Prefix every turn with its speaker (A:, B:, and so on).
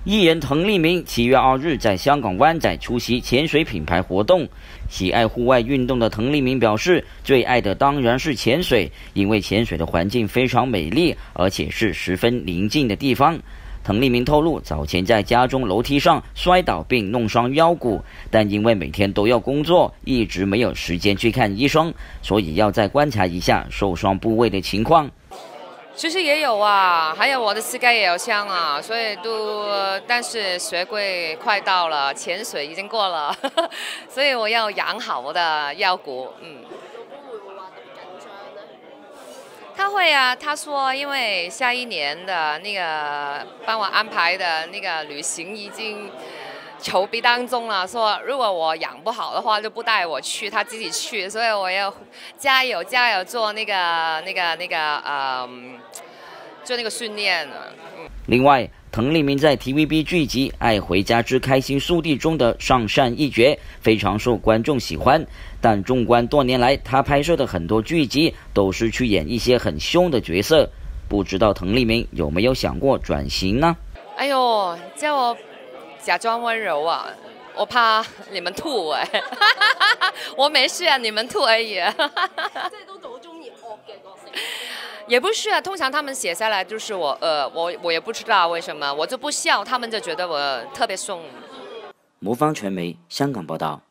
A: 艺人滕丽明7月2日在香港湾仔出席潜水品牌活动。喜爱户外运动的滕丽明表示，最爱的当然是潜水，因为潜水的环境非常美丽，而且是十分宁静的地方。滕丽明透露，早前在家中楼梯上摔倒并弄伤腰骨，但因为每天都要工作，一直没有时间去看医生，所以要再观察一下受伤部位的情况。
B: 其实也有啊，还有我的膝盖也有伤啊，所以但是学会快到了，潜水已经过了，所以我要养好我的腰骨。他会啊，他说因为下一年的那个帮我安排的那个旅行已经筹备当中了，说如果我养不好的话，就不带我去，他自己去，所以我要加油做做那个训练。
A: 另外，滕丽明在 TVB 剧集《爱回家之开心速递》中的上善一角非常受观众喜欢，但纵观多年来他拍摄的很多剧集都是去演一些很凶的角色，不知道滕丽明有没有想过转型呢？
B: 哎呦，叫我假装温柔啊，我怕你们吐哎，我没事啊，你们吐而已。即係都好中意惡嘅角色。也不是啊，通常他们写下来就是我也不知道为什么，我就不笑，他们就觉得我特别凶。
A: 魔方传媒香港报道。